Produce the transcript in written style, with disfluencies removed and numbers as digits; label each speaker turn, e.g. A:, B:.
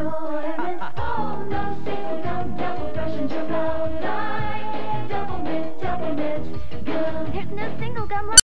A: enjoyment. Oh, no single gum, double brush into your mouth like double mint, good. There's no single gum like